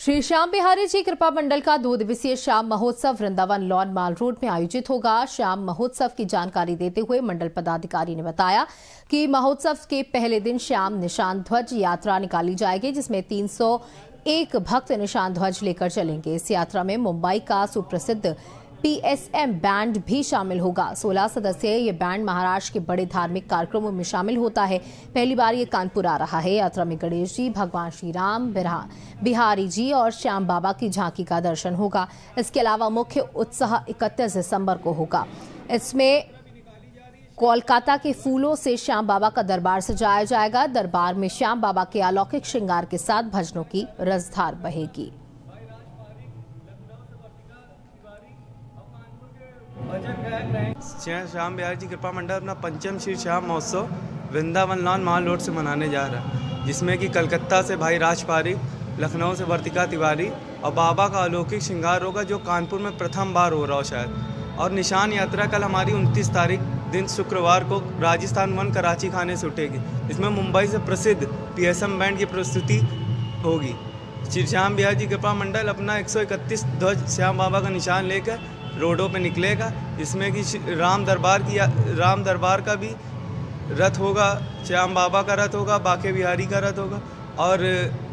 श्री श्याम बिहारी जी कृपा मंडल का 2 दिवसीय श्याम महोत्सव वृंदावन लॉन माल रोड में आयोजित होगा। श्याम महोत्सव की जानकारी देते हुए मंडल पदाधिकारी ने बताया कि महोत्सव के पहले दिन श्याम निशान ध्वज यात्रा निकाली जाएगी, जिसमें 301 भक्त निशान ध्वज लेकर चलेंगे। इस यात्रा में मुंबई का सुप्रसिद्ध PSM बैंड भी शामिल होगा। 16 सदस्यीय ये बैंड महाराष्ट्र के बड़े धार्मिक कार्यक्रमों में शामिल होता है। पहली बार ये कानपुर आ रहा है। यात्रा में गणेश जी, भगवान श्री राम, बिहारी जी और श्याम बाबा की झांकी का दर्शन होगा। इसके अलावा मुख्य उत्सव 31 दिसंबर को होगा। इसमें कोलकाता के फूलों से श्याम बाबा का दरबार सजाया जाएगा। दरबार में श्याम बाबा के अलौकिक श्रृंगार के साथ भजनों की रसधार बहेगी। श्याम बिहारी जी कृपा मंडल अपना पंचम श्री श्याम महोत्सव वृंदावन लॉन माल रोड से मनाने जा रहा है, जिसमें कि कलकत्ता से भाई राज पारिक, लखनऊ से वर्तिका तिवारी और बाबा का अलौकिक श्रृंगार होगा, जो कानपुर में प्रथम बार हो रहा हो शायद। और निशान यात्रा कल हमारी 29 तारीख दिन शुक्रवार को राजस्थान 1 कराची खाने से उठेगी। इसमें मुंबई से प्रसिद्ध PSM बैंड की प्रस्तुति होगी। श्री श्याम बिहारी जी कृपा मंडल अपना 131 ध्वज श्याम बाबा का निशान लेकर रोडों पे निकलेगा, जिसमें कि राम दरबार का भी रथ होगा, श्याम बाबा का रथ होगा, बाके बिहारी का रथ होगा और